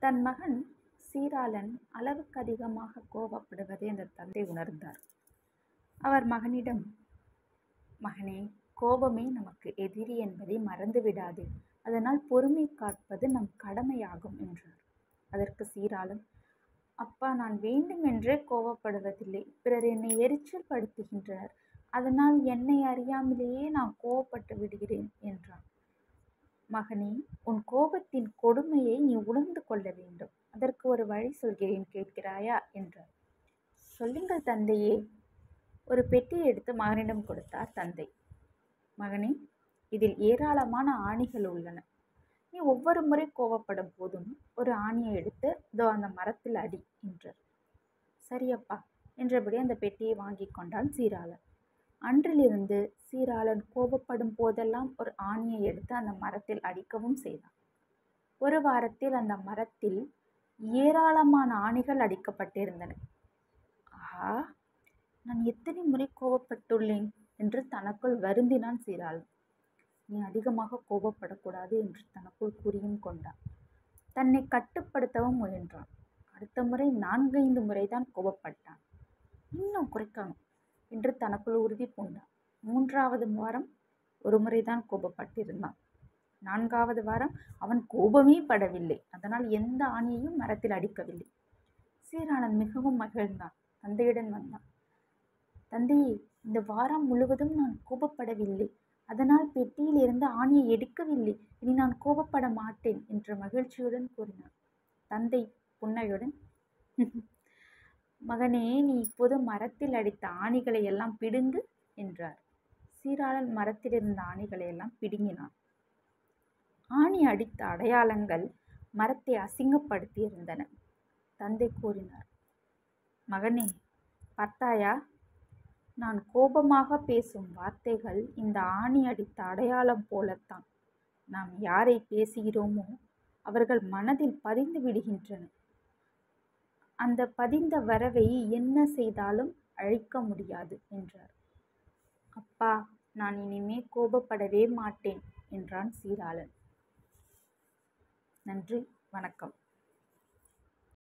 தன் மகன் சீராளன் அளவுக்கு அதிகமாக கோபப்படுவதை அந்த தந்தை உணர்ந்தார். அவர் மகனிடம், மகனே, கோபமே நமக்கு எதிரி என்பதை மறந்து விடாதே. அதனால் பொறுமை காப்பது நம் கடமையாகும் என்றார். அதற்கு சீராளன், அப்பா, நான் வேண்டுமென்றே கோபப்படுவதில்லை. பிறர் என்னை எரிச்சல் படுத்துகின்றனர். அதனால் என்னை அறியாமலேயே நான் கோபப்பட்டு விடுகிறேன் என்றான். மகனே, உன் கோபத்தின் கொடுமையை நீ உணர்ந்து கொள்ள வேண்டும். அதற்கு ஒரு வழி சொல்கிறேன், கேட்கிறாயா என்றார். சொல்லுங்கள் தந்தையே. ஒரு பெட்டியை எடுத்து மகனிடம் கொடுத்தார் தந்தை. மகனே, இதில் ஏராளமான ஆணிகள் உள்ளன. நீ ஒவ்வொரு முறை கோபப்படும் போதும் ஒரு ஆணியை எடுத்து இதோ அந்த மரத்தில் அடி என்றார். சரியப்பா என்றபடி அந்த பெட்டியை வாங்கி கொண்டான் சீராளன். அன்றிலிருந்து சீராளன் கோபப்படும் போதெல்லாம் ஒரு ஆணியை எடுத்து அந்த மரத்தில் அடிக்கவும் செய்தான். ஒரு வாரத்தில் அந்த மரத்தில் ஏராளமான ஆணிகள் அடிக்கப்பட்டிருந்தன. ஆஹா, நான் எத்தனை முறை கோபப்பட்டுள்ளேன் என்று தனக்குள் வருந்தினான் சீராளன். நீ அதிகமாக கோபப்படக்கூடாது என்று தனக்குள் கூறியும் கொண்டான். தன்னை கட்டுப்படுத்தவும் முயன்றான். அடுத்த முறை 4-5 முறைதான் கோபப்பட்டான். இன்னும் குறைக்கணும் என்று தனக்குள் உறுதி பூண்டான். 3வது வாரம் ஒரு முறைதான் கோபப்பட்டிருந்தான். 4வது வாரம் அவன் கோபமே படவில்லை. அதனால் எந்த ஆணியையும் மரத்தில் அடிக்கவில்லை. சீராளன் மிகவும் மகிழ்ந்தான். தந்தையுடன் வந்தான். தந்தையே, இந்த வாரம் முழுவதும் நான் கோபப்படவில்லை. அதனால் பெட்டியில் இருந்து ஆணியை எடுக்கவில்லை. இனி நான் கோபப்பட மாட்டேன் என்ற மகிழ்ச்சியுடன் கூறினான். தந்தை புன்னகையுடன், மகனே, நீ இப்போது மரத்தில் அடித்த ஆணிகளை எல்லாம் பிடுங்கு என்றார். சீராளன் மரத்தில் இருந்த ஆணிகளை எல்லாம் பிடுங்கினான். ஆணி அடித்த அடையாளங்கள் மரத்தை அசிங்கப்படுத்தி இருந்தன. தந்தை கூறினார், மகனே, பார்த்தாயா, நான் கோபமாக பேசும் வார்த்தைகள் இந்த ஆணி அடித்த அடையாளம் போலத்தான். நாம் யாரை பேசுகிறோமோ அவர்கள் மனதில் பதிந்து விடுகின்றன. அந்த பதிந்த வரவை என்ன செய்தாலும் அழிக்க முடியாது என்றார். அப்பா, நான் இனிமே கோபப்படவே மாட்டேன் என்றான் சீராளன். நன்றி, வணக்கம்.